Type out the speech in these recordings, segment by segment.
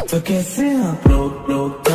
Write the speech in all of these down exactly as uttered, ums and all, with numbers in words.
तो कैसे आप लोग लोग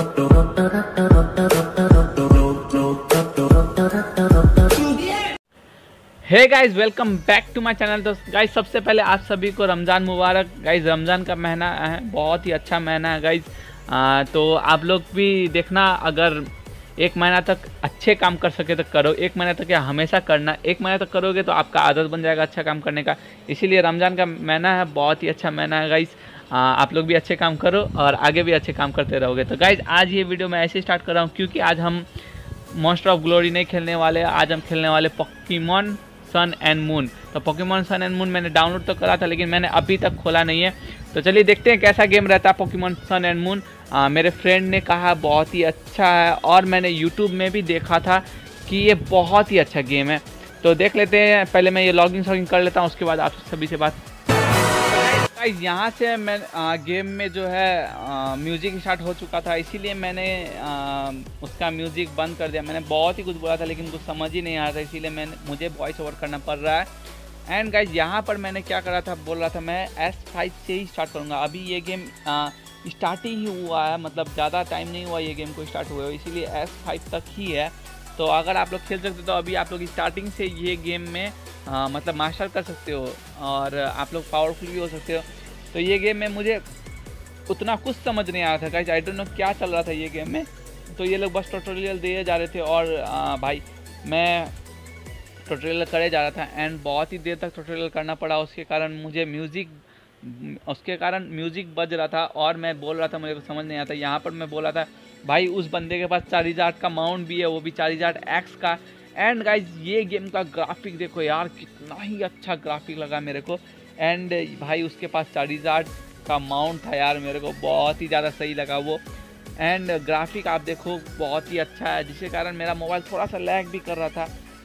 hey guys, welcome back to my channel. तो गाइज सबसे पहले आप सभी को रमज़ान मुबारक। गाइज रमज़ान का महीना है, बहुत ही अच्छा महीना है गाइज। तो आप लोग भी देखना, अगर एक महीना तक अच्छे काम कर सके तो करो। एक महीना तक या हमेशा करना, एक महीना तक करोगे तो आपका आदत बन जाएगा अच्छा काम करने का। इसीलिए रमज़ान का महीना है, बहुत ही अच्छा महीना है गाइज। आप लोग भी अच्छे काम करो और आगे भी अच्छे काम करते रहोगे। तो गाइज आज ये वीडियो मैं ऐसे स्टार्ट कर रहा हूँ क्योंकि आज हम मॉन्स्टर ऑफ ग्लोरी नहीं खेलने वाले, आज हम खेलने वाले पोकेमॉन सन एंड मून। तो पोकेमॉन सन एंड मून मैंने डाउनलोड तो करा था, लेकिन मैंने अभी तक खोला नहीं है। तो चलिए देखते हैं कैसा गेम रहता है पोकेमॉन सन एंड मून। मेरे फ्रेंड ने कहा बहुत ही अच्छा है और मैंने यूट्यूब में भी देखा था कि ये बहुत ही अच्छा गेम है। तो देख लेते हैं, पहले मैं ये लॉगिन शॉगिन कर लेता हूँ, उसके बाद आप सभी से बात। गाइस यहाँ से मैं आ, गेम में जो है म्यूज़िक स्टार्ट हो चुका था, इसीलिए मैंने आ, उसका म्यूज़िक बंद कर दिया। मैंने बहुत ही कुछ बोला था लेकिन कुछ समझ ही नहीं आ रहा था, इसीलिए मैंने मुझे वॉइस ओवर करना पड़ रहा है। एंड गाइस यहाँ पर मैंने क्या करा था, बोल रहा था मैं एस फाइव से ही स्टार्ट करूँगा। अभी ये गेम स्टार्टिंग ही हुआ है, मतलब ज़्यादा टाइम नहीं हुआ ये गेम को स्टार्ट हुए, इसीलिए एस फाइव तक ही है। तो अगर आप लोग खेल सकते हो तो अभी आप लोग स्टार्टिंग से ये गेम में आ, मतलब मास्टर कर सकते हो और आप लोग पावरफुल भी हो सकते हो। तो ये गेम में मुझे उतना कुछ समझ नहीं आ रहा था गाइस, आई डोंट नो क्या चल रहा था ये गेम में। तो ये लोग बस ट्यूटोरियल दिए जा रहे थे और आ, भाई मैं ट्यूटोरियल करे जा रहा था एंड बहुत ही देर तक ट्यूटोरियल करना पड़ा। उसके कारण मुझे म्यूज़िक उसके कारण म्यूज़िक बज रहा था और मैं बोल रहा था, मुझे को समझ नहीं आता। यहाँ पर मैं बोल रहा था भाई उस बंदे के पास चारिजार्ड का माउंट भी है, वो भी चारिजार्ड एक्स का। एंड गाइज ये गेम का ग्राफिक देखो यार, कितना ही अच्छा ग्राफिक लगा मेरे को। एंड भाई उसके पास चारिजार्ड का माउंट था यार, मेरे को बहुत ही ज़्यादा सही लगा वो। एंड ग्राफिक आप देखो बहुत ही अच्छा है, जिसके कारण मेरा मोबाइल थोड़ा सा लैग भी कर रहा था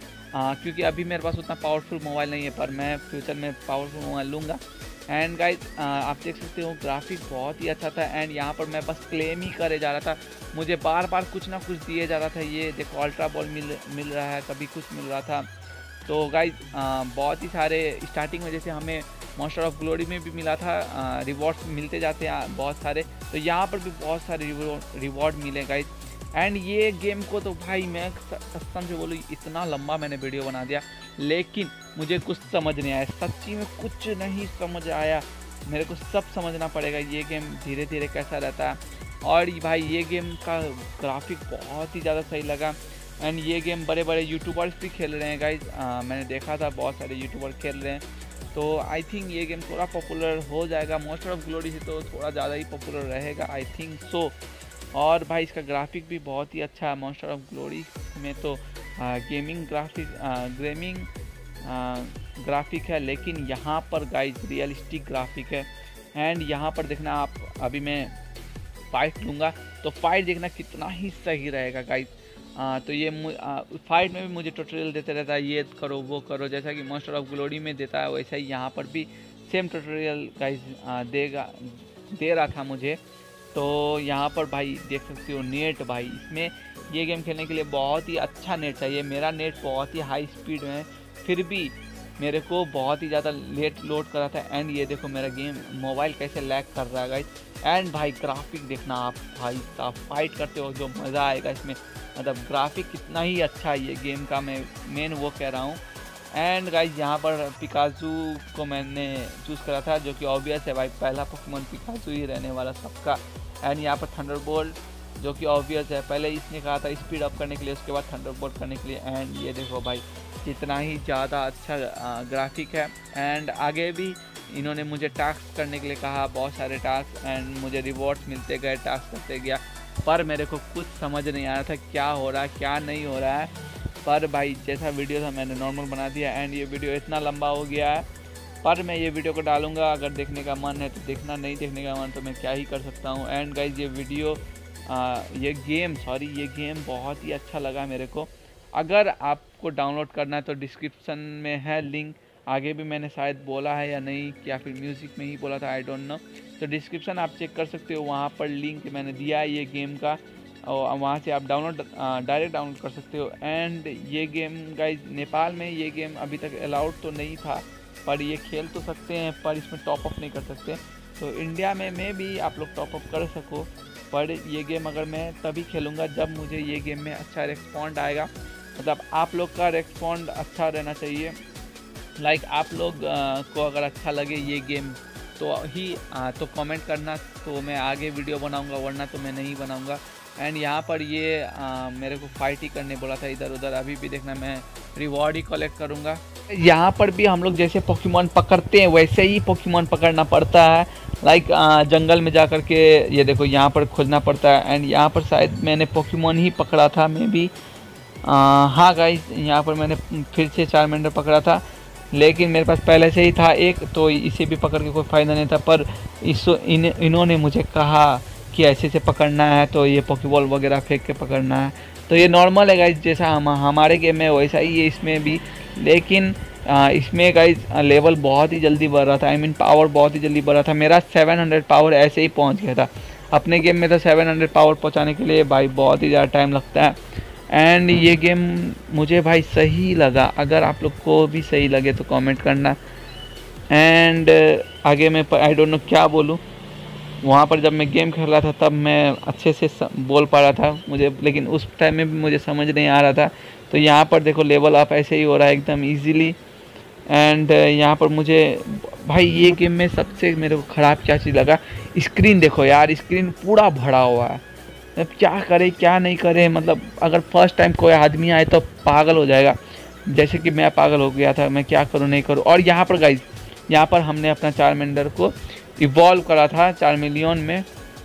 आ, क्योंकि अभी मेरे पास उतना पावरफुल मोबाइल नहीं है, पर मैं फ्यूचर में पावरफुल मोबाइल लूँगा। एंड गाइज आप देख सकते हो ग्राफिक बहुत ही अच्छा था। एंड यहाँ पर मैं बस क्लेम ही करे जा रहा था, मुझे बार बार कुछ ना कुछ दिए जा रहा था। ये देखो अल्ट्रा बॉल मिल मिल रहा है, कभी कुछ मिल रहा था। तो गाइज बहुत ही सारे स्टार्टिंग में जैसे हमें मॉन्स्टर ऑफ ग्लोरी में भी मिला था, रिवॉर्ड्स मिलते जाते हैं बहुत सारे, तो यहाँ पर भी बहुत सारे रिवॉर्ड मिले गाइज। एंड ये गेम को तो भाई मैं कसम से बोलूँ, इतना लंबा मैंने वीडियो बना दिया लेकिन मुझे कुछ समझ नहीं आया, सच्ची में कुछ नहीं समझ आया। मेरे को सब समझना पड़ेगा ये गेम धीरे धीरे कैसा रहता है। और भाई ये गेम का ग्राफिक बहुत ही ज़्यादा सही लगा। एंड ये गेम बड़े बड़े यूट्यूबर्स भी खेल रहे हैं गाइज, मैंने देखा था बहुत सारे यूट्यूबर खेल रहे हैं। तो आई थिंक ये गेम थोड़ा पॉपुलर हो जाएगा, मॉन्स्टर ऑफ ग्लोरी से तो थोड़ा ज़्यादा ही पॉपुलर रहेगा आई थिंक सो। और भाई इसका ग्राफिक भी बहुत ही अच्छा है। मॉन्स्टर ऑफ ग्लोरी में तो आ, गेमिंग ग्राफिक गेमिंग ग्राफिक है, लेकिन यहाँ पर गाइज रियलिस्टिक ग्राफिक है। एंड यहाँ पर देखना आप, अभी मैं फाइट लूँगा तो फाइट देखना कितना ही सही रहेगा गाइज। तो ये आ, फाइट में भी मुझे ट्यूटोरियल देते रहता है, ये करो वो करो, जैसा कि मॉन्स्टर ऑफ ग्लोरी में देता है वैसा ही यहाँ पर भी सेम ट्यूटोरियल गाइज देगा दे रहा था मुझे। तो यहाँ पर भाई देख सकते हो नेट, भाई इसमें ये गेम खेलने के लिए बहुत ही अच्छा नेट चाहिए। मेरा नेट बहुत ही हाई स्पीड में है, फिर भी मेरे को बहुत ही ज़्यादा लेट लोड कर रहा था। एंड ये देखो मेरा गेम मोबाइल कैसे लैग कर रहा है गाइस। एंड भाई ग्राफिक देखना आप, भाई साहब फाइट करते हो जो मज़ा आएगा इसमें, मतलब ग्राफिक कितना ही अच्छा है ये गेम का, मैं मेन वो कह रहा हूँ। एंड गाइज यहाँ पर पिकाचू को मैंने चूज़ करा था, जो कि ऑब्वियस है भाई, पहला पोकेमॉन पिकाचू ही रहने वाला सबका। एंड यहाँ पर थंडरबोल्ट, जो कि ऑब्वियस है, पहले इसने कहा था स्पीड अप करने के लिए, उसके बाद थंडरबोल्ट करने के लिए। एंड ये देखो भाई कितना ही ज़्यादा अच्छा ग्राफिक है। एंड आगे भी इन्होंने मुझे टास्क करने के लिए कहा, बहुत सारे टास्क, एंड मुझे रिवॉर्ड्स मिलते गए, टास्क करते गया, पर मेरे को कुछ समझ नहीं आ रहा था क्या हो रहा है क्या नहीं हो रहा है। पर भाई जैसा वीडियो था मैंने नॉर्मल बना दिया। एंड ये वीडियो इतना लंबा हो गया है, पर मैं ये वीडियो को डालूंगा, अगर देखने का मन है तो देखना, नहीं देखने का मन तो मैं क्या ही कर सकता हूँ। एंड गाइज ये वीडियो आ, ये गेम सॉरी ये गेम बहुत ही अच्छा लगा मेरे को। अगर आपको डाउनलोड करना है तो डिस्क्रिप्शन में है लिंक, आगे भी मैंने शायद बोला है या नहीं, या फिर म्यूज़िक में ही बोला था, आई डोंट नो। तो डिस्क्रिप्शन आप चेक कर सकते हो, वहाँ पर लिंक मैंने दिया है ये गेम का, और वहाँ से आप डाउनलोड डायरेक्ट डाउनलोड कर सकते हो। एंड ये गेम गाइज नेपाल में ये गेम अभी तक अलाउड तो नहीं था, पर ये खेल तो सकते हैं, पर इसमें टॉप अप नहीं कर सकते। तो इंडिया में मैं भी आप लोग टॉपअप कर सको, पर ये गेम अगर मैं तभी खेलूँगा जब मुझे ये गेम में अच्छा रिस्पॉन्ड आएगा। मतलब आप लोग का रिस्पॉन्ड अच्छा रहना चाहिए। लाइक आप लोग आ, को अगर अच्छा लगे ये गेम तो ही आ, तो कमेंट करना, तो मैं आगे वीडियो बनाऊंगा, वरना तो मैं नहीं बनाऊंगा। एंड यहाँ पर ये आ, मेरे को फाइट ही करने बोला था इधर उधर। अभी भी देखना मैं रिवॉर्ड ही कलेक्ट करूँगा। यहाँ पर भी हम लोग जैसे पोकेमॉन पकड़ते हैं वैसे ही पोकेमॉन पकड़ना पड़ता है। लाइक जंगल में जा कर के ये देखो यहाँ पर खोजना पड़ता है। एंड यहाँ पर शायद मैंने पोकेमॉन ही पकड़ा था मे बी। हाँ गाइस, यहाँ पर मैंने फिर से चार्मेंडर पकड़ा था, लेकिन मेरे पास पहले से ही था एक, तो इसे भी पकड़ के कोई फ़ायदा नहीं था। पर इस इन इन्होंने मुझे कहा कि ऐसे से पकड़ना है, तो ये पोकेबॉल वगैरह फेंक के पकड़ना है। तो ये नॉर्मल है गाइस, जैसा हम हमारे गेम में वैसा ही है इसमें भी। लेकिन आ, इसमें गाइस लेवल बहुत ही जल्दी बढ़ रहा था, आई मीन पावर बहुत ही जल्दी बढ़ रहा था। मेरा सात सौ पावर ऐसे ही पहुंच गया था। अपने गेम में तो सात सौ पावर पहुंचाने के लिए भाई बहुत ही ज़्यादा टाइम लगता है। एंड ये गेम मुझे भाई सही लगा। अगर आप लोग को भी सही लगे तो कमेंट करना। एंड आगे मैं आई डोंट नो क्या बोलूँ। वहाँ पर जब मैं गेम खेल रहा था तब मैं अच्छे से बोल पा रहा था मुझे, लेकिन उस टाइम में भी मुझे समझ नहीं आ रहा था। तो यहाँ पर देखो लेवल अप ऐसे ही हो रहा है एकदम ईजीली। एंड यहाँ पर मुझे भाई ये गेम में सबसे मेरे को ख़राब क्या चीज़ लगा, स्क्रीन देखो यार, स्क्रीन पूरा भरा हुआ है। अब क्या करे क्या नहीं करे, मतलब अगर फर्स्ट टाइम कोई आदमी आए तो पागल हो जाएगा, जैसे कि मैं पागल हो गया था। मैं क्या करूँ नहीं करूँ। और यहाँ पर गाइस, यहाँ पर हमने अपना चार्मेंडर को इवॉल्व करा था चार्मेलियन में।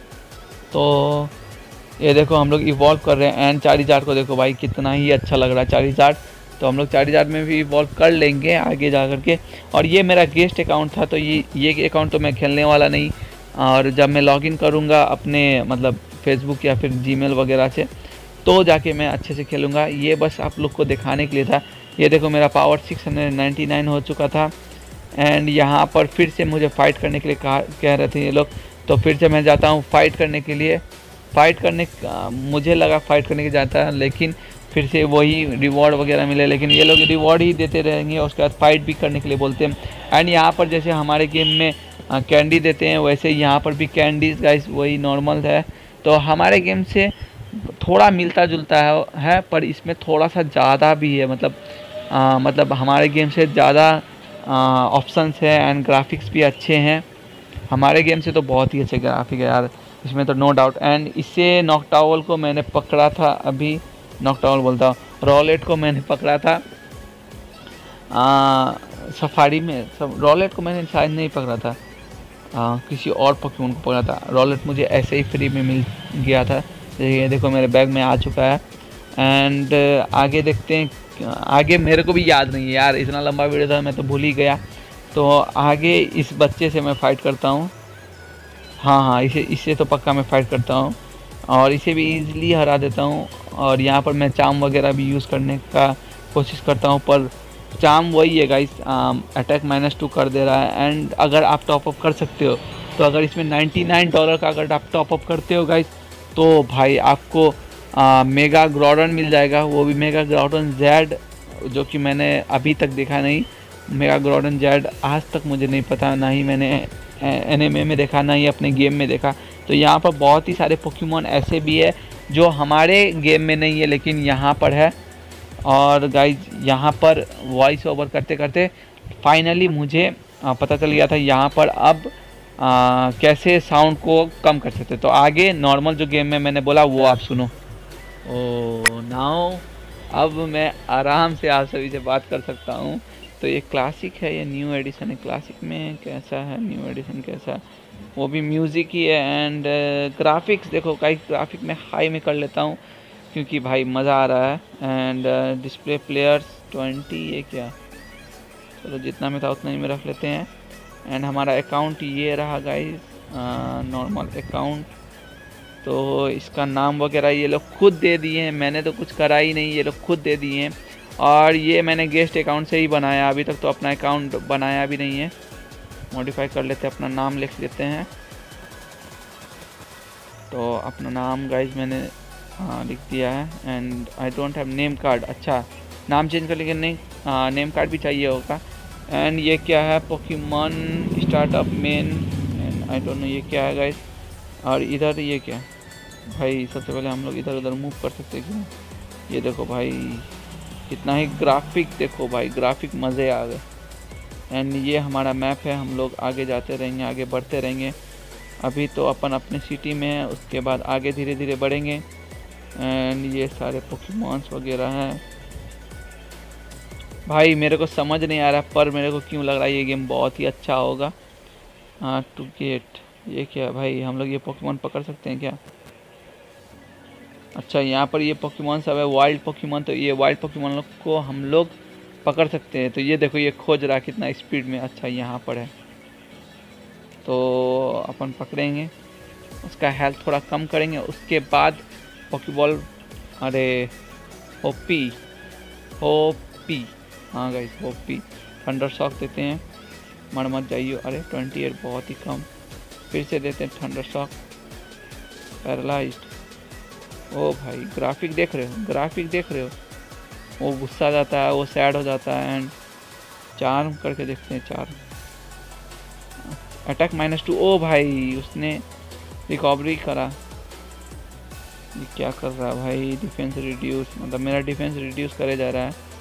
तो ये देखो हम लोग इवॉल्व कर रहे हैं। एंड चारिज़ार्ड को देखो भाई कितना ही अच्छा लग रहा है चारिज़ार्ड। तो हम लोग चारिज़ार्ड में भी इवॉल्व कर लेंगे आगे जा कर के। और ये मेरा गेस्ट अकाउंट था, तो ये ये अकाउंट तो मैं खेलने वाला नहीं। और जब मैं लॉगिन करूँगा अपने मतलब फेसबुक या फिर जीमेल वगैरह से, तो जाके मैं अच्छे से खेलूँगा। ये बस आप लोग को दिखाने के लिए था। ये देखो मेरा पावर छह सौ निन्यानवे हो चुका था। एंड यहाँ पर फिर से मुझे फ़ाइट करने के लिए कहा कह रहे थे ये लोग, तो फिर से मैं जाता हूँ फ़ाइट करने के लिए। फ़ाइट करने मुझे लगा फ़ाइट करने के जाता है, लेकिन फिर से वही रिवॉर्ड वगैरह मिले। लेकिन ये लोग रिवॉर्ड ही देते रहेंगे, उसके बाद फाइट भी करने के लिए बोलते हैं। एंड यहाँ पर जैसे हमारे गेम में कैंडी देते हैं, वैसे यहाँ पर भी कैंडीज गाइस वही नॉर्मल है। तो हमारे गेम से थोड़ा मिलता जुलता है, है पर इसमें थोड़ा सा ज़्यादा भी है। मतलब आ, मतलब हमारे गेम से ज़्यादा ऑप्शंस है एंड ग्राफिक्स भी अच्छे हैं। हमारे गेम से तो बहुत ही अच्छे ग्राफिक है यार इसमें, तो नो डाउट। एंड इससे नॉकटाउल को मैंने पकड़ा था, अभी नॉकटाउल बोलता हूँ, रॉलेट को मैंने पकड़ा था आ, सफारी में। सब रॉलेट को मैंने शायद नहीं पकड़ा था, आ, किसी और पोकेमॉन को पकड़ा था। रॉलेट मुझे ऐसे ही फ्री में मिल गया था। ये देखो मेरे बैग में आ चुका है। एंड आगे देखते हैं। आगे मेरे को भी याद नहीं है यार, इतना लंबा वीडियो था मैं तो भूल ही गया। तो आगे इस बच्चे से मैं फ़ाइट करता हूँ। हाँ हाँ इसे इससे तो पक्का मैं फ़ाइट करता हूँ और इसे भी ईज़िली हरा देता हूँ। और यहाँ पर मैं चाम वगैरह भी यूज़ करने का कोशिश करता हूँ, पर चाम वही है गाइस, अटैक माइनस टू कर दे रहा है। एंड अगर आप टॉपअप कर सकते हो तो अगर इसमें निन्यानवे डॉलर का अगर आप टॉपअप करते हो गाइस, तो भाई आपको आ, मेगा ग्रॉडन मिल जाएगा। वो भी मेगा ग्रॉडन जेड, जो कि मैंने अभी तक देखा नहीं। मेगा ग्रॉडन जेड आज तक मुझे नहीं पता, ना ही मैंने एनिमे में देखा, ना ही अपने गेम में देखा। तो यहाँ पर बहुत ही सारे पोकेमॉन ऐसे भी है जो हमारे गेम में नहीं है लेकिन यहाँ पर है। और गाइज यहाँ पर वॉइस ओवर करते करते फाइनली मुझे पता चल गया था यहाँ पर अब आ, कैसे साउंड को कम कर सकते। तो आगे नॉर्मल जो गेम में मैंने बोला वो आप सुनो। ओ नाउ अब मैं आराम से आप सभी से बात कर सकता हूँ। तो ये क्लासिक है, ये न्यू एडिशन है। क्लासिक में कैसा है, न्यू एडिशन कैसा, वो भी म्यूज़िक ही है। एंड ग्राफिक्स देखो, कई ग्राफिक में हाई में कर लेता हूँ क्योंकि भाई मज़ा आ रहा है। एंड डिस्प्ले प्लेयर्स ट्वेंटी, ये क्या, चलो जितना में था उतना ही में रख लेते हैं। एंड हमारा अकाउंट ये रहा गाइस, नॉर्मल अकाउंट। तो इसका नाम वगैरह ये लोग खुद दे दिए हैं, मैंने तो कुछ करा ही नहीं, ये लोग खुद दे दिए हैं। और ये मैंने गेस्ट अकाउंट से ही बनाया, अभी तक तो अपना अकाउंट बनाया भी नहीं है। मॉडिफाई कर लेते हैं, अपना नाम लिख लेते हैं। तो अपना नाम गाइज मैंने हाँ लिख दिया है। And I don't have name card, अच्छा नाम चेंज कर लेकिन नहीं, हाँ नेम कार्ड भी चाहिए होगा। एंड ये क्या है, Pokemon startup main. I don't know ये क्या है गाइस। और इधर ये क्या भाई, सबसे पहले हम लोग इधर उधर मूव कर सकते हैं क्यों। ये देखो भाई कितना ही ग्राफिक, देखो भाई ग्राफिक मज़े आ गए। एंड ये हमारा मैप है, हम लोग आगे जाते रहेंगे, आगे बढ़ते रहेंगे। अभी तो अपन अपने सिटी में है, उसके बाद आगे धीरे धीरे बढ़ेंगे। एंड ये सारे पोकेमॉन्स वगैरह हैं भाई। मेरे को समझ नहीं आ रहा पर मेरे को क्यों लग रहा है ये गेम बहुत ही अच्छा होगा। हाँ टू गेट, ये क्या है भाई, हम लोग ये पोकेमॉन पकड़ सकते हैं क्या। अच्छा यहाँ पर ये पोकेमॉन सब है वाइल्ड पोकेमॉन, तो ये वाइल्ड पोकेमॉन को हम लोग पकड़ सकते हैं। तो ये देखो ये खोज रहा है कितना स्पीड में। अच्छा यहाँ पर है तो अपन पकड़ेंगे, उसका हेल्थ थोड़ा कम करेंगे, उसके बाद पोकेबॉल। अरे होपी होपी, हाँ गाइस होपी थंडर शॉक देते हैं, मर मत जाइए। अरे ट्वेंटी एट बहुत ही कम, फिर से देते हैं थंडर शॉक, पैरालाइज्ड। ओ भाई ग्राफिक देख रहे हो, ग्राफिक देख रहे हो, वो गुस्सा जाता है, वो सैड हो जाता है। एंड चार्म करके देखते हैं, चार्म अटैक माइनस टू। ओ भाई उसने रिकवरी करा। ये क्या कर रहा है भाई, डिफेंस रिड्यूस, मतलब मेरा डिफेंस रिड्यूस करे जा रहा है।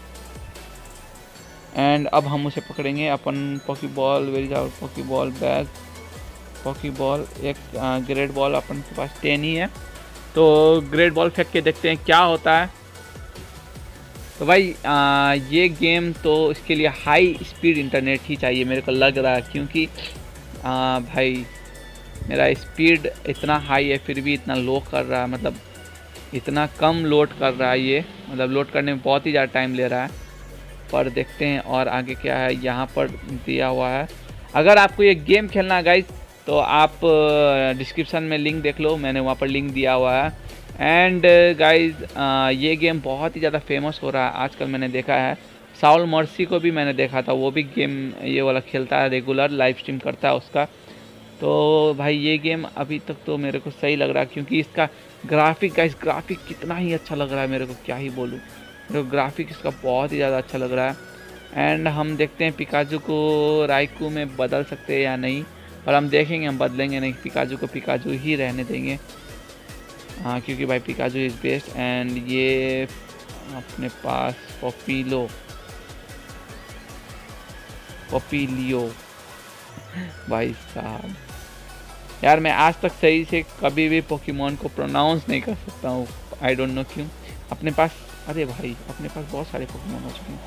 एंड अब हम उसे पकड़ेंगे, अपन पॉकीबॉल, वेरी जाओ पॉकीबॉल बैग, पॉकीबॉल एक ग्रेट बॉल अपन के पास टेन ही है, तो ग्रेट बॉल फेंक के देखते हैं क्या होता है। तो भाई आ, ये गेम तो इसके लिए हाई स्पीड इंटरनेट ही चाहिए मेरे को लग रहा है, क्योंकि आ, भाई मेरा स्पीड इतना हाई है फिर भी इतना लो कर रहा है, मतलब इतना कम लोड कर रहा है ये, मतलब लोड करने में बहुत ही ज़्यादा टाइम ले रहा है। पर देखते हैं और आगे क्या है, यहाँ पर दिया हुआ है। अगर आपको ये गेम खेलना है गाइस तो आप डिस्क्रिप्शन में लिंक देख लो, मैंने वहाँ पर लिंक दिया हुआ है। एंड गाइस ये गेम बहुत ही ज़्यादा फेमस हो रहा है आजकल, मैंने देखा है। साउल मर्सी को भी मैंने देखा था, वो भी गेम ये वाला खेलता है, रेगुलर लाइव स्ट्रीम करता है उसका। तो भाई ये गेम अभी तक तो मेरे को सही लग रहा है, क्योंकि इसका ग्राफिक गाइस, ग्राफिक कितना ही अच्छा लग रहा है मेरे को, क्या ही बोलूँ, मेरे को ग्राफिक इसका बहुत ही ज़्यादा अच्छा लग रहा है। एंड हम देखते हैं पिकाजू को राइकू में बदल सकते हैं या नहीं, और हम देखेंगे, हम बदलेंगे नहीं, पिकाजू को पिकाजू ही रहने देंगे। हाँ क्योंकि भाई पिकाजू इज़ बेस्ट। एंड ये अपने पास पॉपीलो, पॉपीलियो भाई साहब, यार मैं आज तक सही से कभी भी पोकेमॉन को प्रोनाउंस नहीं कर सकता हूँ, आई डोंट नो क्यों। अपने पास, अरे भाई अपने पास बहुत सारे पोकेमॉन हो चुके हैं,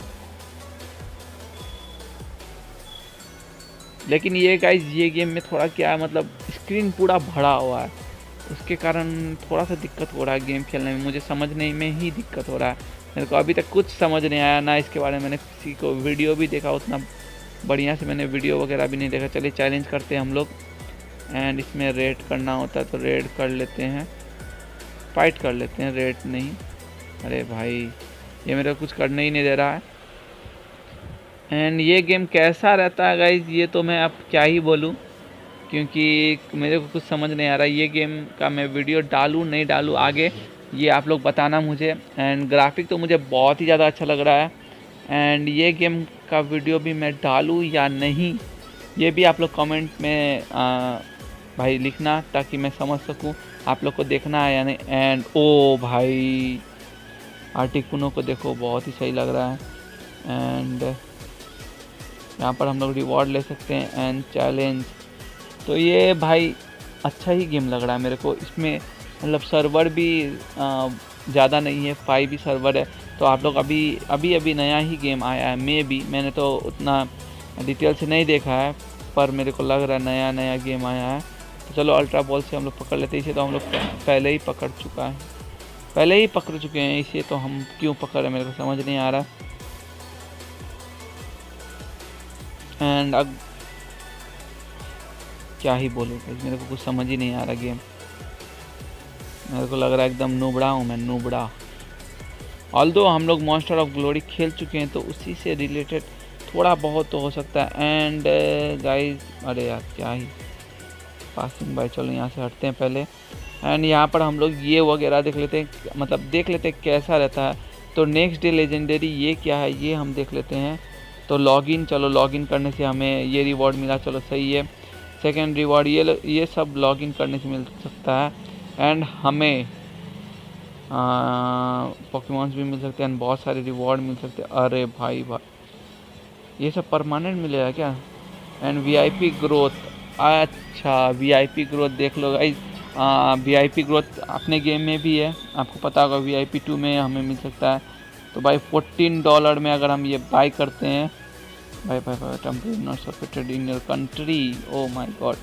लेकिन ये गाइस ये गेम में थोड़ा क्या है, मतलब स्क्रीन पूरा भरा हुआ है, उसके कारण थोड़ा सा दिक्कत हो रहा है गेम खेलने में, मुझे समझने में ही दिक्कत हो रहा है। मेरे को अभी तक कुछ समझ नहीं आया, ना इसके बारे में मैंने किसी को वीडियो भी देखा, उतना बढ़िया से मैंने वीडियो वगैरह भी नहीं देखा। चलिए चैलेंज करते हैं हम लोग, एंड इसमें रेड करना होता है तो रेड कर लेते हैं, फाइट कर लेते हैं, रेड नहीं। अरे भाई ये मेरा कुछ करने ही नहीं दे रहा है। एंड ये गेम कैसा रहता है गाइज ये तो मैं अब क्या ही बोलूँ, क्योंकि मेरे को कुछ समझ नहीं आ रहा ये गेम का, मैं वीडियो डालूँ नहीं डालूँ आगे, ये आप लोग बताना मुझे। एंड ग्राफिक तो मुझे बहुत ही ज़्यादा अच्छा लग रहा है, एंड ये गेम का वीडियो भी मैं डालूँ या नहीं ये भी आप लोग कमेंट में आ, भाई लिखना, ताकि मैं समझ सकूँ आप लोग को देखना है या नहीं। एंड ओ भाई आर्टिकुनो को देखो, बहुत ही सही लग रहा है। एंड यहाँ पर हम लोग रिवॉर्ड ले सकते हैं एंड चैलेंज, तो ये भाई अच्छा ही गेम लग रहा है मेरे को। इसमें मतलब सर्वर भी ज़्यादा नहीं है, फाइव ही सर्वर है, तो आप लोग अभी अभी अभी नया ही गेम आया है, मे भी मैंने तो उतना डिटेल से नहीं देखा है, पर मेरे को लग रहा है नया नया गेम आया है। तो चलो अल्ट्रा बॉल से हम लोग पकड़ लेते हैं, इसे तो हम लोग पहले ही पकड़ चुका है, पहले ही पकड़ चुके हैं इसे, तो हम क्यों पकड़ रहे मेरे को समझ नहीं आ रहा। एंड अब क्या ही बोलूँ, मेरे को कुछ समझ ही नहीं आ रहा गेम, मेरे को लग रहा है एकदम नूबड़ा हूँ मैं, नूबड़ा। ऑल्दो हम लोग मॉन्स्टर ऑफ ग्लोरी खेल चुके हैं तो उसी से रिलेटेड थोड़ा बहुत तो हो सकता है। एंड गाइस अरे यार क्या ही पासिंग बाय, चलो यहाँ से हटते हैं पहले। एंड यहाँ पर हम लोग ये वगैरह देख लेते हैं, मतलब देख लेते हैं कैसा रहता है। तो नेक्स्ट डे लेजेंडरी ये क्या है ये हम देख लेते हैं। तो लॉगिन, चलो लॉगिन करने से हमें ये रिवॉर्ड मिला, चलो सही है। सेकेंड रिवॉर्ड ये ये सब लॉगिन करने से मिल सकता है। एंड हमें पोकेमॉन्स भी मिल सकते हैं एंड बहुत सारे रिवॉर्ड मिल सकते हैं। अरे भाई भाई ये सब परमानेंट मिलेगा क्या? एंड वीआईपी ग्रोथ, अच्छा वीआईपी ग्रोथ देख लो गाइस, वीआईपी ग्रोथ अपने गेम में भी है, आपको पता होगा वीआईपी टू में हमें मिल सकता है। तो भाई फोर्टीन डॉलर में अगर हम ये बाय करते हैं, भाई भाई भाई temporary not supported in your country, oh my God,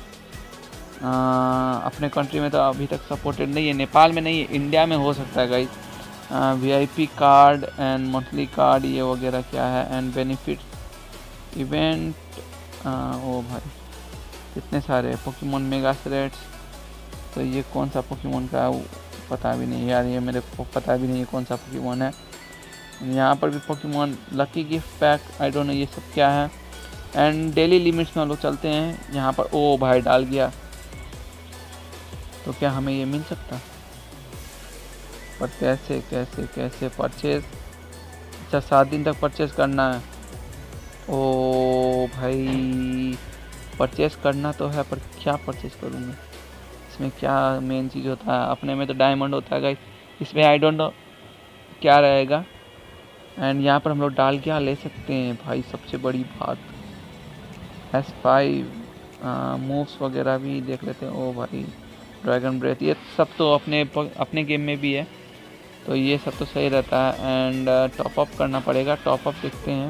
अपने कंट्री में तो अभी तक सपोर्टेड नहीं है, नेपाल में नहीं है, इंडिया में हो सकता है guys. VIP card and monthly card ये वगैरह क्या है, एंड बेनिफिट इवेंट, ओ भाई कितने सारे पोकेमॉन मेगा थ्रेड्स, तो ये कौन सा पोकेमॉन का है पता भी नहीं यार, ये मेरे को पता भी नहीं है कौन सा पोकेमॉन है। यहाँ पर भी Pokemon lucky gift pack, I don't know ये सब क्या है। एंड डेली लिमिट्स में हम लोग चलते हैं यहाँ पर, ओ भाई डाल गया, तो क्या हमें ये मिल सकता? पर कैसे कैसे कैसे परचेज, अच्छा सात दिन तक परचेज करना है। ओ भाई परचेज करना तो है, पर क्या परचेज करूँगा, इसमें क्या मेन चीज़ होता है? अपने में तो डायमंड होता है गाइस, इसमें आई डोंट नो क्या रहेगा। एंड यहाँ पर हम लोग डाल क्या ले सकते हैं भाई, सबसे बड़ी बात एस फाइव मूव्स वगैरह भी देख लेते हैं। ओ भाई ड्रैगन ब्रेथ, ये सब तो अपने अपने गेम में भी है, तो ये सब तो सही रहता है। एंड टॉप अप करना पड़ेगा, टॉप अप देखते हैं।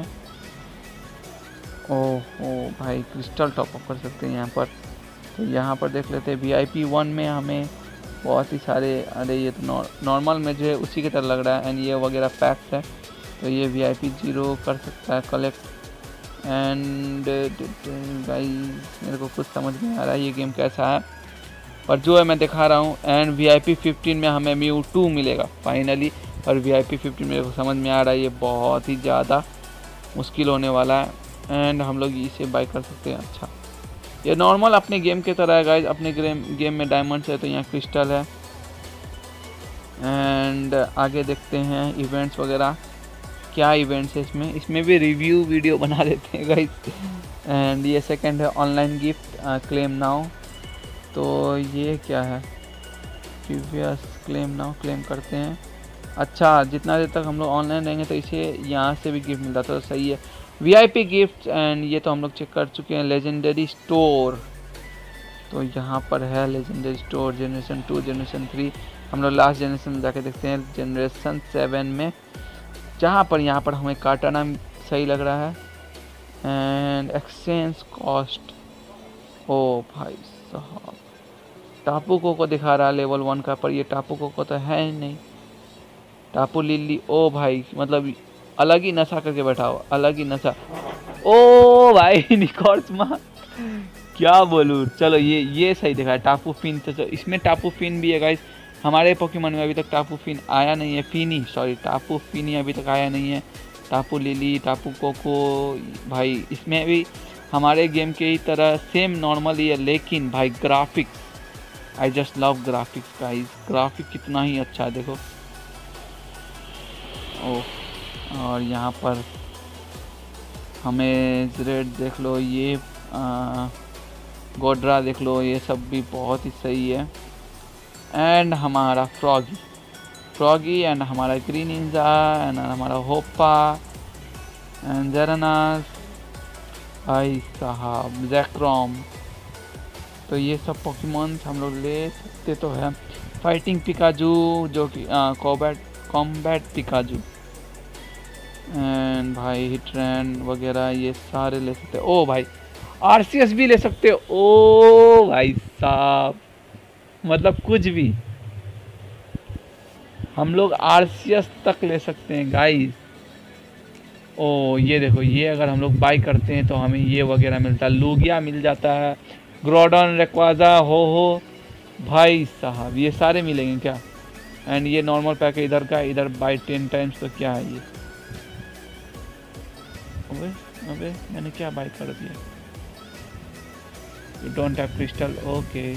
ओह ओ भाई क्रिस्टल टॉप अप कर सकते हैं यहाँ पर, तो यहाँ पर देख लेते हैं। वीआईपी वन में हमें बहुत ही सारे, अरे ये तो नॉर्मल में जो है उसी की तरह लग रहा है, एंड ये वगैरह पैक्स है, तो ये वीआईपी जीरो कर सकता है कलेक्ट। एंड भाई मेरे को कुछ समझ नहीं आ रहा है ये गेम कैसा है, पर जो है मैं दिखा रहा हूँ। एंड वीआईपी फिफ्टीन में हमें म्यू टू मिलेगा फाइनली, और वीआईपी फिफ्टीन मेरे को समझ में आ रहा है ये बहुत ही ज़्यादा मुश्किल होने वाला है, एंड हम लोग इसे बाय कर सकते हैं। अच्छा ये नॉर्मल अपने गेम के तरह है गाइज, अपने गेम गेम में डायमंड्स है तो यहाँ क्रिस्टल है। एंड आगे देखते हैं इवेंट्स वगैरह, क्या इवेंट्स है इसमें, इसमें भी रिव्यू वीडियो बना देते हैं गाइज। एंड ये सेकंड है ऑनलाइन गिफ्ट क्लेम नाउ, तो ये क्या है, प्रीवियस क्लेम नाउ, क्लेम करते हैं। अच्छा जितना देर तक हम लोग ऑनलाइन रहेंगे तो इसे यहाँ से भी गिफ्ट मिलता, तो सही है। वीआईपी गिफ्ट, एंड ये तो हम लोग चेक कर चुके हैं। लेजेंडरी स्टोर, तो यहाँ पर है legendary store generation two generation three, हम लोग लास्ट जनरेशन में जाके देखते हैं जनरेशन सेवन में, जहाँ पर यहाँ पर हमें काटाना सही लग रहा है। एंड एक्सचेंज कॉस्ट, ओ भाई साहब टापू को को दिखा रहा है लेवल वन का, पर ये टापू को को तो है ही नहीं। टापू लिली, ओ भाई मतलब अलग ही नशा करके बैठा हो, अलग ही नशा। ओ भाई निकॉर्स मार, क्या बोलूँ, चलो ये ये सही दिखा है। टापू फिन, तो इसमें टापू फिन भी है गाइस, हमारे पोकेमॉन में अभी तक टापू फिन आया नहीं है, फिनी सॉरी टापू फिनी अभी तक आया नहीं है। टापू लिली, टापू कोको, भाई इसमें भी हमारे गेम के ही तरह सेम नॉर्मल ही है, लेकिन भाई graphics, I just love graphics guys, graphic कितना ही अच्छा है देखो। ओह और यहाँ पर हमें रेड देख लो, ये आ, गोड्रा देख लो, ये सब भी बहुत ही सही है। एंड हमारा फ्रॉगी फ्रॉगी एंड हमारा ग्रीन निंजा एंड हमारा होपा एंड जेरानास, भाई साहब जैक्रोम, तो ये सब पोकेमॉन्स हम लोग ले सकते तो है। फाइटिंग पिकाजू जो कि कॉम्बैट कॉम्बैट पिकाजू, एंड भाई हिटरैन वगैरह ये सारे ले सकते हो। ओ भाई आरसीएस भी ले सकते हो, ओ भाई साहब मतलब कुछ भी, हम लोग आरसीएस तक ले सकते हैं गाइस। ओ ये देखो, ये अगर हम लोग बाई करते हैं तो हमें ये वगैरह मिलता है, लूगिया मिल जाता है, ग्रोडन, रेक्वाजा, हो हो भाई साहब ये सारे मिलेंगे क्या। एंड ये नॉर्मल पैक है इधर का, इधर बाई टेन टाइम्स, तो क्या है ये, अबे अबे मैंने क्या बाई कर दिया, you don't have crystal, okay.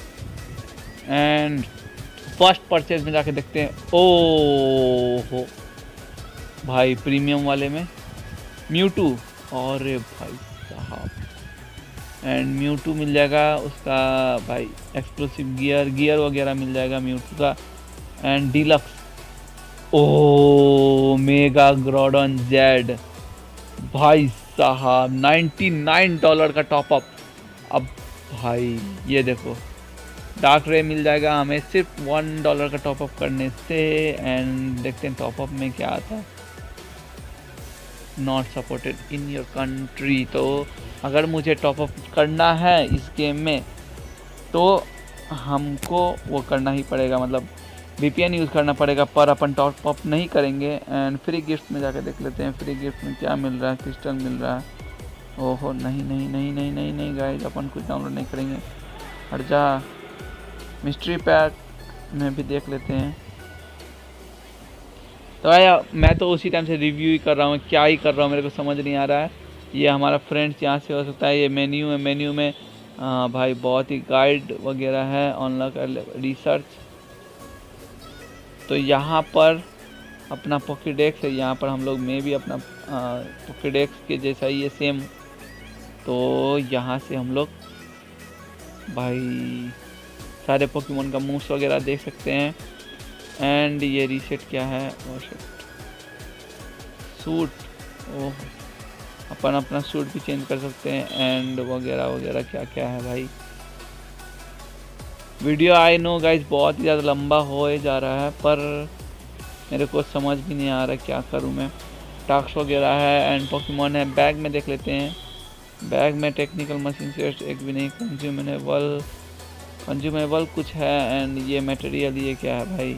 And first purchase में जाके देखते हैं, ओ हो भाई प्रीमियम वाले में म्यूटू, अरे भाई साहब। एंड म्यूटू मिल जाएगा उसका भाई, एक्सप्लोसिव गियर गियर वगैरह मिल जाएगा म्यूटू का। एंड डीलक्स, ओ मेगा ग्रोडन जेड भाई साहब, निन्यानवे डॉलर का टॉपअप। अब भाई ये देखो, डार्क रे मिल जाएगा हमें सिर्फ वन डॉलर का टॉपअप करने से। एंड देखते हैं टॉपअप में क्या आता है। Not supported in your country. तो अगर मुझे टॉपअप करना है इस गेम में तो हमको वो करना ही पड़ेगा, मतलब वीपीएन यूज़ करना पड़ेगा, पर अपन टॉपअप नहीं करेंगे। एंड फ्री गिफ्ट में जाकर देख लेते हैं फ्री गिफ्ट में क्या मिल रहा है। क्रिस्टल मिल रहा है। ओहो नहीं नहीं नहीं नहीं नहीं नहीं गाइस, अपन कुछ डाउनलोड नहीं करेंगे, हट जा। मिस्ट्री पैक में भी देख लेते हैं। तो आया, मैं तो उसी टाइम से रिव्यू ही कर रहा हूँ, क्या ही कर रहा हूँ मेरे को समझ नहीं आ रहा है। ये हमारा फ्रेंड्स यहाँ से हो सकता है। ये मेन्यू है, मेन्यू में आ, भाई बहुत ही गाइड वगैरह है, ऑनलाइन रिसर्च। तो यहाँ पर अपना पॉकेडेक्स है, यहाँ पर हम लोग में भी अपना पॉकेडेक्स के जैसा ही है सेम। तो यहाँ से हम लोग भाई सारे पोकेमोन का मूव्स वगैरह देख सकते हैं। एंड ये रीसेट क्या है, और सूट, ओह अपन अपना सूट भी चेंज कर सकते हैं। एंड वगैरह वगैरह क्या क्या है भाई। वीडियो आई नो गाइस बहुत ही ज़्यादा लंबा हो जा रहा है, पर मेरे को समझ भी नहीं आ रहा क्या करूं मैं। टास्क वगैरह है एंड पोकेमोन है। बैग में देख लेते हैं। बैग में टेक्निकल मशीन सेट्स एक भी नहीं, कंज्यूमेबल कंज्यूमेबल कुछ है। एंड ये मटेरियल, ये क्या है भाई,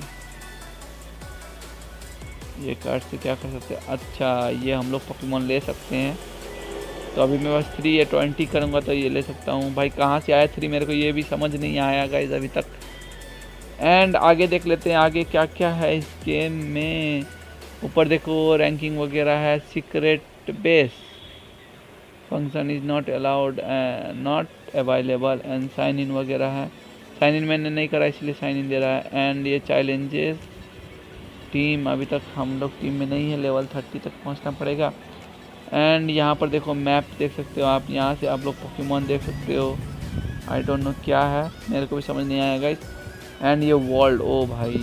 ये कार्ड से क्या कर सकते हैं। अच्छा ये हम लोग पोकेमोन ले सकते हैं। तो अभी मेरे पास थ्री है, ट्वेंटी करूँगा तो ये ले सकता हूँ। भाई कहाँ से आया थ्री, मेरे को ये भी समझ नहीं आया गाइस अभी तक। एंड आगे देख लेते हैं आगे क्या क्या है इस गेम में। ऊपर देखो रैंकिंग वगैरह है। Secret base function is not allowed, not available. And sign in वगैरह है। साइन इन मैंने नहीं करा इसलिए साइन इन दे रहा है। एंड ये चैलेंजेस टीम, अभी तक हम लोग टीम में नहीं है, लेवल थर्टी तक पहुंचना पड़ेगा। एंड यहाँ पर देखो मैप देख सकते हो आप, यहाँ से आप लोग पोकेमोन देख सकते हो। आई डोंट नो क्या है, मेरे को भी समझ नहीं आया गाइस। एंड ये वर्ल्ड, ओ भाई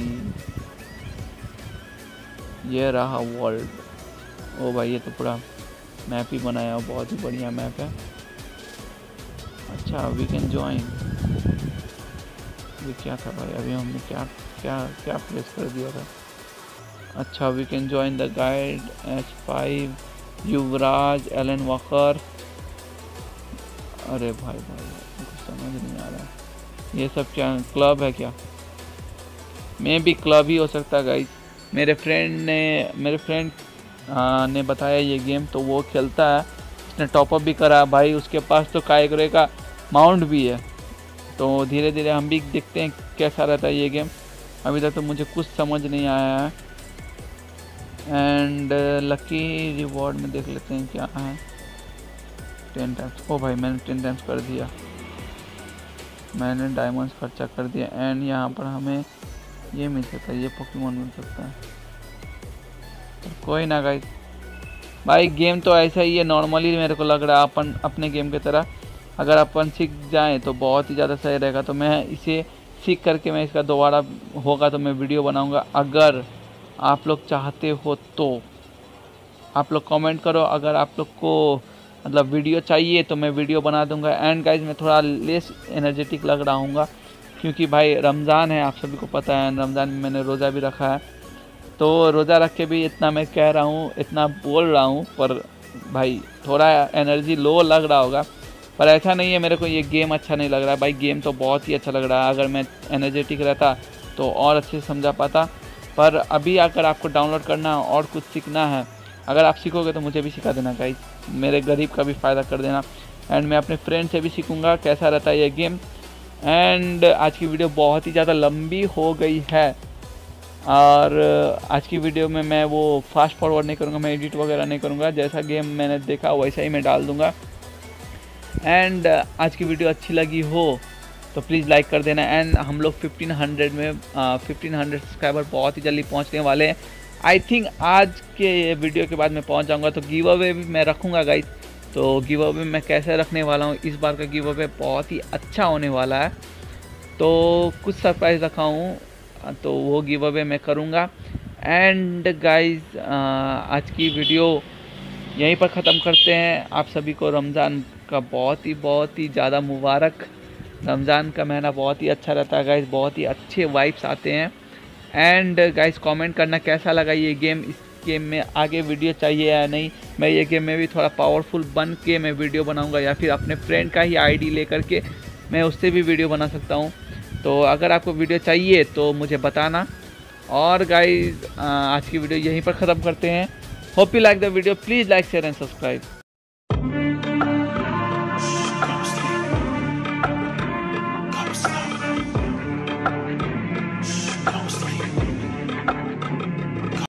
ये रहा वर्ल्ड। ओ भाई ये तो पूरा मैप ही बनाया हो, बहुत ही बढ़िया मैप है। अच्छा वी कैन ज्वाइन, ये क्या था भाई, अभी हमने क्या क्या क्या प्लेस कर दिया था। अच्छा we can join the guide H five, Yuvraj, Alan Walker. अरे भाई भाई कुछ समझ नहीं आ रहा, ये सब क्या क्लब है क्या? मैं भी क्लब ही हो सकता गाइस। मेरे फ्रेंड ने मेरे फ्रेंड ने बताया ये गेम, तो वो खेलता है, उसने टॉपअप भी करा भाई, उसके पास तो कायगरे का माउंट भी है। तो धीरे धीरे हम भी देखते हैं कैसा रहता है ये गेम। अभी तक तो मुझे कुछ समझ नहीं आया है। एंड लकी रिवॉर्ड में देख लेते हैं क्या है। टेन टाइम्स, ओ भाई मैंने टेन टाइम्स कर दिया, मैंने डायमंड्स खर्चा कर दिया। एंड यहाँ पर हमें ये मिल सकता है, ये पोकेमोन मिल सकता है। तो कोई ना गाइस, भाई गेम तो ऐसा ही है नॉर्मली, मेरे को लग रहा है अपन अपने गेम की तरह अगर अपन सीख जाएं तो बहुत ही ज़्यादा सही रहेगा। तो मैं इसे सीख करके मैं इसका दोबारा होगा तो मैं वीडियो बनाऊंगा। अगर आप लोग चाहते हो तो आप लोग कमेंट करो, अगर आप लोग को मतलब वीडियो चाहिए तो मैं वीडियो बना दूंगा। एंड गाइज मैं थोड़ा लेस एनर्जेटिक लग रहा हूँगा क्योंकि भाई रमज़ान है, आप सभी को पता है। रमज़ान में मैंने रोज़ा भी रखा है, तो रोज़ा रख के भी इतना मैं कह रहा हूँ, इतना बोल रहा हूँ, पर भाई थोड़ा एनर्जी लो लग रहा होगा। पर ऐसा नहीं है मेरे को ये गेम अच्छा नहीं लग रहा है भाई, गेम तो बहुत ही अच्छा लग रहा है। अगर मैं एनर्जेटिक रहता तो और अच्छे से समझा पाता। पर अभी अगर आपको डाउनलोड करना है और कुछ सीखना है, अगर आप सीखोगे तो मुझे भी सिखा देना गाइस, मेरे गरीब का भी फ़ायदा कर देना। एंड मैं अपने फ्रेंड से भी सीखूंगा कैसा रहता है ये गेम। एंड आज की वीडियो बहुत ही ज़्यादा लंबी हो गई है, और आज की वीडियो में मैं वो फास्ट फॉरवर्ड नहीं करूँगा, मैं एडिट वगैरह नहीं करूँगा, जैसा गेम मैंने देखा वैसा ही मैं डाल दूँगा। एंड आज की वीडियो अच्छी लगी हो तो प्लीज़ लाइक कर देना। एंड हम लोग फिफ्टीन हंड्रेड में फिफ्टीन हंड्रेड सब्सक्राइबर बहुत ही जल्दी पहुंचने वाले हैं। आई थिंक आज के वीडियो के बाद मैं पहुंच जाऊंगा, तो गिव अवे भी मैं रखूंगा गाइस। तो गिव अवे मैं कैसे रखने वाला हूँ, इस बार का गिव अवे बहुत ही अच्छा होने वाला है। तो कुछ सरप्राइज़ रखा हूँ, तो वो गिव अवे मैं करूँगा। एंड गाइस आज की वीडियो यहीं पर ख़त्म करते हैं। आप सभी को रमज़ान का बहुत ही बहुत ही ज़्यादा मुबारक। रमज़ान का महीना बहुत ही अच्छा रहता है गाइस, बहुत ही अच्छे वाइब्स आते हैं। एंड गाइस कमेंट करना कैसा लगा ये गेम, इस गेम में आगे वीडियो चाहिए या नहीं। मैं ये गेम में भी थोड़ा पावरफुल बन के मैं वीडियो बनाऊंगा, या फिर अपने फ्रेंड का ही आईडी लेकर के मैं उससे भी वीडियो बना सकता हूँ। तो अगर आपको वीडियो चाहिए तो मुझे बताना। और गाइस आज की वीडियो यहीं पर ख़त्म करते हैं। Hope you like the video, please like share and subscribe.